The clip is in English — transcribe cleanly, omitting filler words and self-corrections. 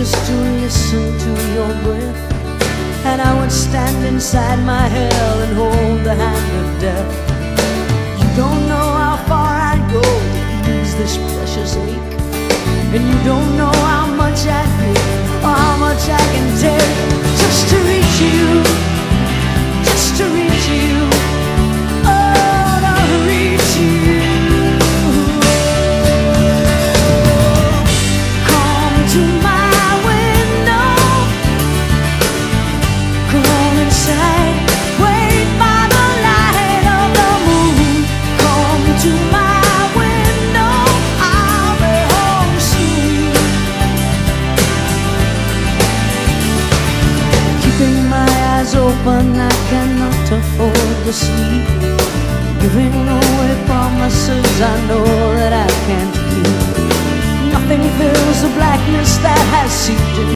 just to listen to your breath, and I would stand inside my hell and hold the hand of death. You don't know how far I'd go to ease this precious ache, and you don't know how much I'd give or how much I can take just to reach you, just to reach you, oh, to reach you. Come to my window, come on inside, wait by the light of the moon. Come to my window, I'll be home soon. Keeping my eyes open, I cannot afford to sleep. Giving away promises I know that I can't keep. Nothing fills the blackness that has seeped in.